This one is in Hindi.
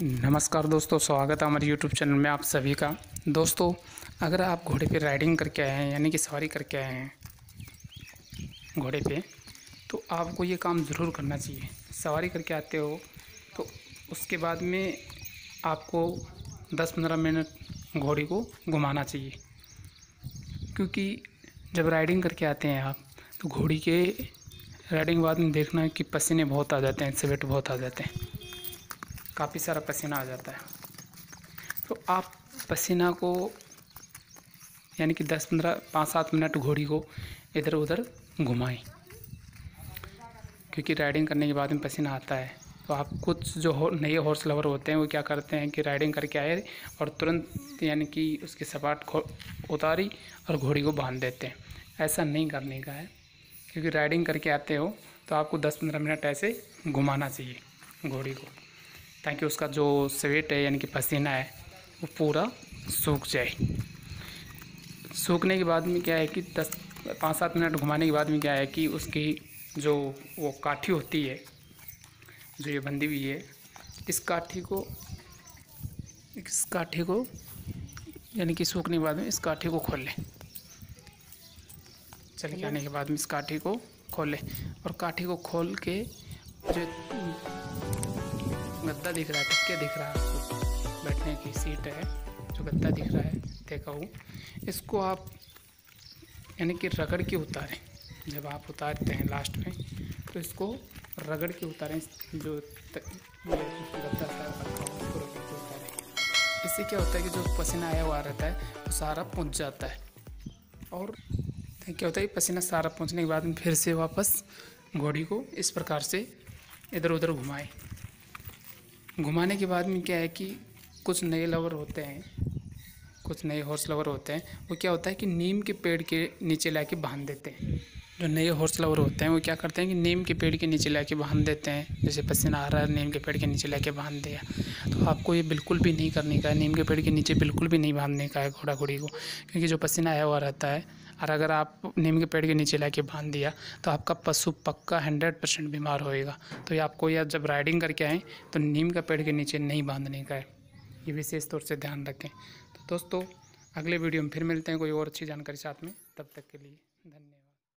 नमस्कार दोस्तों, स्वागत है हमारे YouTube चैनल में आप सभी का। दोस्तों, अगर आप घोड़े पे राइडिंग करके आए हैं यानी कि सवारी करके आए हैं घोड़े पे, तो आपको ये काम ज़रूर करना चाहिए। सवारी करके आते हो तो उसके बाद में आपको 10-15 मिनट घोड़ी को घुमाना चाहिए, क्योंकि जब राइडिंग करके आते हैं आप तो घोड़ी के राइडिंग के बाद में देखना है कि पसीने बहुत आ जाते हैं, स्वेट बहुत आ जाते हैं, काफ़ी सारा पसीना आ जाता है। तो आप पसीना को यानी कि 10-15 5-7 मिनट घोड़ी को इधर उधर घुमाएं, क्योंकि राइडिंग करने के बाद में पसीना आता है। तो आप कुछ जो नए हॉर्स लवर होते हैं वो क्या करते हैं कि राइडिंग करके आए और तुरंत यानी कि उसकी सपाट उतारी और घोड़ी को बांध देते हैं। ऐसा नहीं करने का है, क्योंकि राइडिंग करके आते हो तो आपको 10-15 मिनट ऐसे घुमाना चाहिए घोड़ी को, ताकि उसका जो स्वेट है यानी कि पसीना है वो पूरा सूख जाए। सूखने के बाद में क्या है कि 5-7 मिनट घुमाने के बाद में क्या है कि उसकी जो वो काठी होती है, जो ये बंधी हुई है, इस काठी को यानी कि सूखने के बाद में इस काठी को खोल लें। चल के आने के बाद में इस काठी को खोल लें, और काठी को खोल के जो गद्दा दिख रहा है, तकिया दिख रहा है, आपको बैठने की सीट है, जो गद्दा दिख रहा है देखा हूँ, इसको आप यानी कि रगड़ के उतारें। जब आप उतारते हैं लास्ट में तो इसको रगड़ के उतारें, जो गद्दा सा रखा हो उसको रगड़ के उतारें। इससे क्या होता है कि जो पसीना आया हुआ रहता है वो सारा पहुँच जाता है, और क्या होता है कि पसीना सारा पहुँचने के बाद में फिर से वापस घोड़ी को इस प्रकार से इधर उधर घुमाएं। घुमाने के बाद में क्या है कि कुछ नए लवर होते हैं, कुछ नए हॉर्स लवर होते हैं, वो क्या होता है कि नीम के पेड़ के नीचे लाके बांध देते हैं। जो नए हॉर्स लवर होते हैं वो क्या करते हैं कि नीम के पेड़ के नीचे लाके बांध देते हैं। जैसे पसीना आ रहा है, नीम के पेड़ के नीचे लाके बांध दिया। तो आपको ये बिल्कुल भी नहीं करने का है, नीम के पेड़ के नीचे बिल्कुल भी नहीं बांधने का है घोड़ी को, क्योंकि जो पसीना आया हुआ रहता है, और अगर आप नीम के पेड़ के नीचे लाके बांध दिया तो आपका पशु पक्का 100% बीमार होएगा। तो ये आपको या जब राइडिंग करके आएँ तो नीम का पेड़ के नीचे नहीं बांधने का है, ये विशेष तौर से ध्यान रखें। तो दोस्तों, अगले वीडियो में फिर मिलते हैं कोई और अच्छी जानकारी साथ में। तब तक के लिए धन्यवाद।